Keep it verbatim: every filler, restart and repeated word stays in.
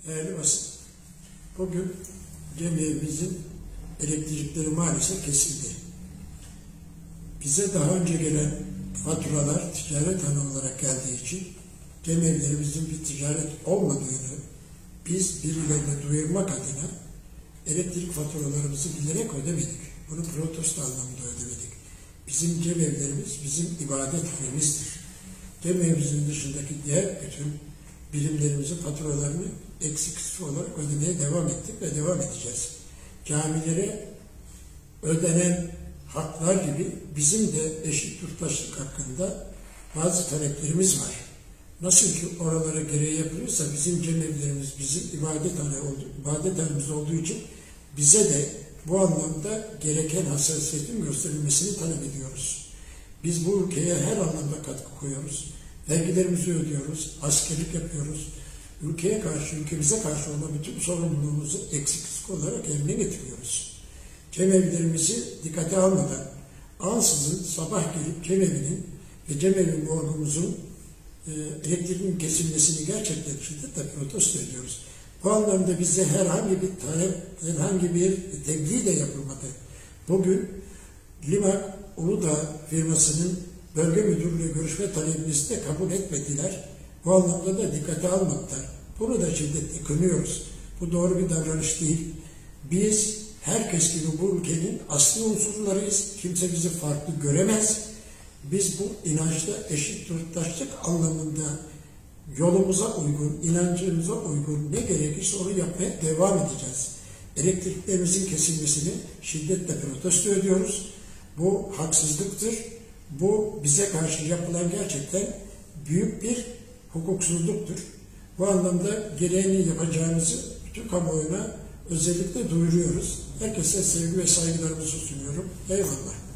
Değerli basın, bugün cemiyemizin elektrikleri maalesef kesildi. Bize daha önce gelen faturalar ticaret hanı olarak geldiği için cemiyelerimizin bir ticaret olmadığını biz birilerine duyurmak adına elektrik faturalarımızı bilerek ödemedik. Bunu protesto anlamında ödemedik. Bizim cemevlerimiz bizim ibadet hanemizdir. Cemevimizin dışındaki diğer bütün birimlerimizin faturalarını eksiksiz olarak ödemeye devam ettik ve devam edeceğiz. Camilere ödenen haklar gibi bizim de eşit yurttaşlık hakkında bazı taleplerimiz var. Nasıl ki oralara gereği yapılıyorsa bizim cemevlerimiz bizim ibadethane oldu, ibadethanemiz olduğu için bize de bu anlamda gereken hassasiyetin gösterilmesini talep ediyoruz. Biz bu ülkeye her anlamda katkı koyuyoruz. Vergilerimizi ödüyoruz, askerlik yapıyoruz. Ülkeye karşı, ülkemize karşı olan bütün sorumluluğumuzu eksiksiz olarak yerine getiriyoruz. Cemevlerimizi dikkate almadan ansızın sabah gelip cemevinin ve cemevi morgumuzun e, elektriğin kesilmesini gerçekten şiddetle protesto ediyoruz. Bu anlamda bize herhangi bir talep, herhangi bir tebliğ de yapılmadı. Bugün Limak Uludağ firmasının bölge müdürlüğü görüşme talebimizi de kabul etmediler. Bu anlamda da dikkate almadılar. Bunu da şiddetle kınıyoruz. Bu doğru bir davranış değil. Biz herkes gibi bu ülkenin asli unsurlarıyız. Kimse bizi farklı göremez. Biz bu inançta eşit yurttaşlık anlamında yolumuza uygun, inancımıza uygun ne gerekirse onu yapmaya devam edeceğiz. Elektriklerimizin kesilmesini şiddetle protesto ediyoruz. Bu haksızlıktır. Bu bize karşı yapılan gerçekten büyük bir hukuksuzluktur. Bu anlamda gereğini yapacağımızı bütün kamuoyuna özellikle duyuruyoruz. Herkese sevgi ve saygılarımızı sunuyorum. Eyvallah.